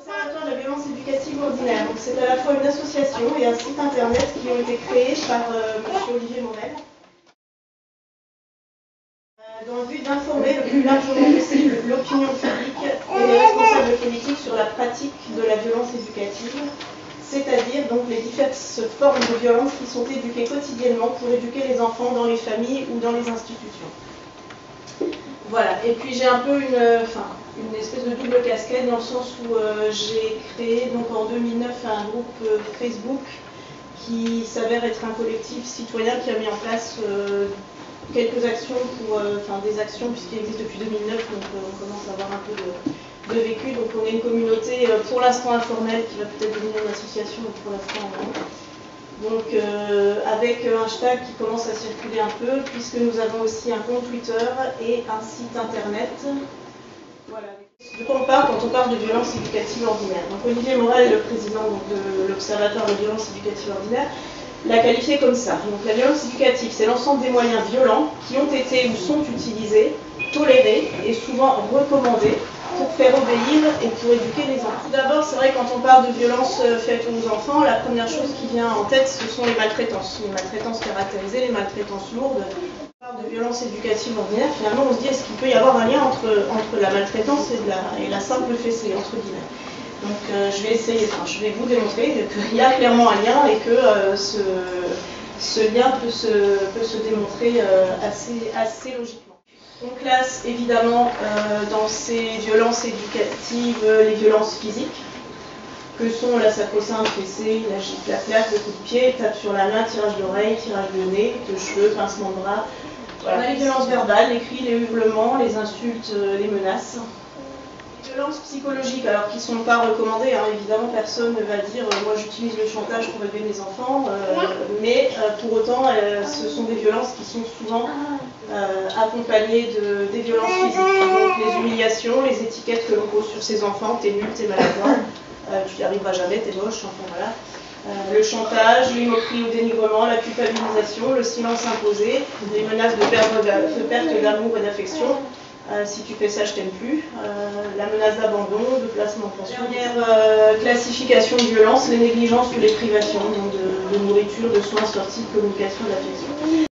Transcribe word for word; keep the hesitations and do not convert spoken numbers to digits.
L'Observatoire de la violence éducative ordinaire. C'est à la fois une association et un site internet qui ont été créés par euh, M. Olivier Morel, euh, dans le but d'informer le plus largement possible l'opinion publique et les responsables politiques sur la pratique de la violence éducative, c'est-à-dire donc les diverses formes de violence qui sont éduquées quotidiennement pour éduquer les enfants dans les familles ou dans les institutions. Voilà, et puis j'ai un peu une, enfin, une espèce de double casquette dans le sens où euh, j'ai créé donc en deux mille neuf un groupe euh, Facebook qui s'avère être un collectif citoyen qui a mis en place euh, quelques actions, pour, euh, enfin des actions puisqu'il existe depuis deux mille neuf, donc euh, on commence à avoir un peu de, de vécu. Donc on est une communauté euh, pour l'instant informelle qui va peut-être devenir une association, mais pour l'instant non. Donc euh, avec un hashtag qui commence à circuler un peu, puisque nous avons aussi un compte Twitter et un site internet. Voilà. De quoi on parle quand on parle de violence éducative ordinaire? Donc Olivier Morel, le président donc, de l'Observatoire de violence éducative ordinaire, l'a qualifié comme ça. Donc la violence éducative, c'est l'ensemble des moyens violents qui ont été ou sont utilisés, tolérés et souvent recommandés pour faire obéir et pour éduquer les enfants. Tout d'abord, c'est vrai que quand on parle de violence faite aux enfants, la première chose qui vient en tête, ce sont les maltraitances. Les maltraitances caractérisées, les maltraitances lourdes. Quand on parle de violence éducative ordinaire, finalement, on se dit, est-ce qu'il peut y avoir un lien entre, entre la maltraitance et la, et la simple fessée, entre guillemets. Donc euh, je vais essayer, enfin je vais vous démontrer qu'il y a clairement un lien et que euh, ce, ce lien peut se, peut se démontrer euh, assez, assez logiquement. On classe évidemment euh, dans ces violences éducatives les violences physiques, que sont la sacro-sainte fessée, la gifle, la claque, le coup de pied, tape sur la main, tirage d'oreille, tirage de nez, de cheveux, pincement de bras. Voilà. On a les violences verbales, les cris, les hurlements, les insultes, les menaces. Les violences psychologiques, alors qui ne sont pas recommandées, hein, évidemment personne ne va dire euh, moi j'utilise le chantage pour élever mes enfants, euh, mais euh, pour autant euh, ce sont des violences qui sont souvent euh, accompagnées de, des violences physiques, donc les humiliations, les étiquettes que l'on pose sur ses enfants, t'es nul, t'es maladroit, euh, tu n'y arriveras jamais, t'es moche, enfin voilà. Euh, le chantage, les moqueries ou dénigrement, la culpabilisation, le silence imposé, les menaces de perte d'amour et d'affection. Euh, si tu fais ça, je t'aime plus. Euh, la menace d'abandon, de placement en pension. Dernière euh, classification de violence, les négligences ou les privations, donc de, de nourriture, de soins, sorties, de communication, d'affection.